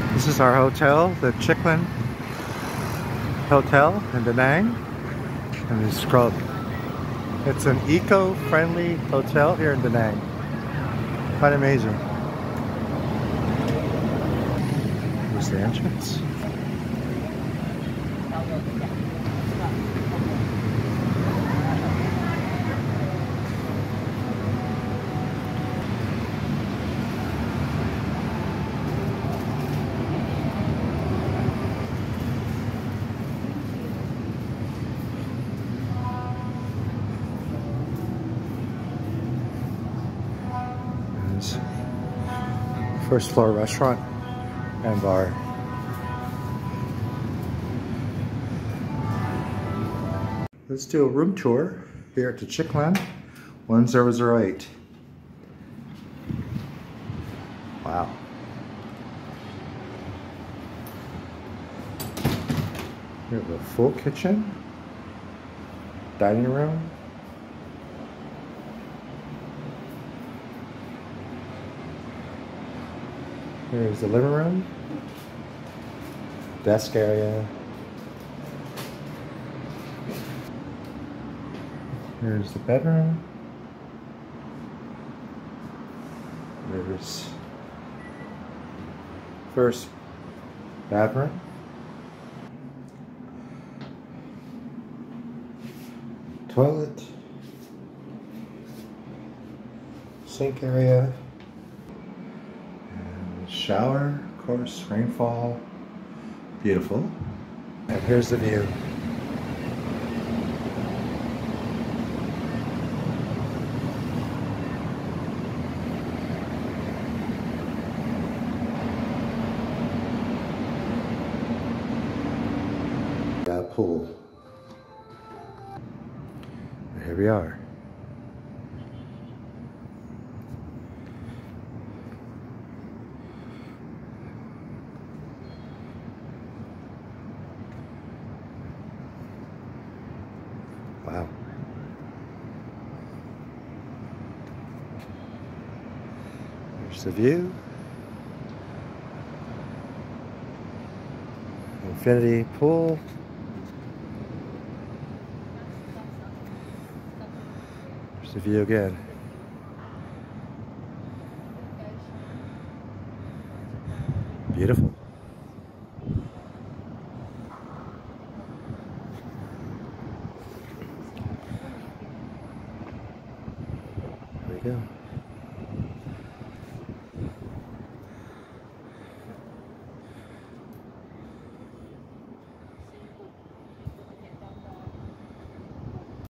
This is our hotel, the Chicland Hotel in Da Nang. And it's an eco-friendly hotel here in Da Nang. Quite amazing. Here's the entrance. First floor restaurant and bar. Let's do a room tour here at the Chicland 1008. Wow. We have a full kitchen, dining room, here's the living room, desk area. Here's the bedroom. There's first bathroom. Toilet. Sink area. Shower, of course, rainfall, beautiful. And here's the view. Got a pool. And here we are. Wow. There's the view. Infinity pool. There's the view again. Beautiful.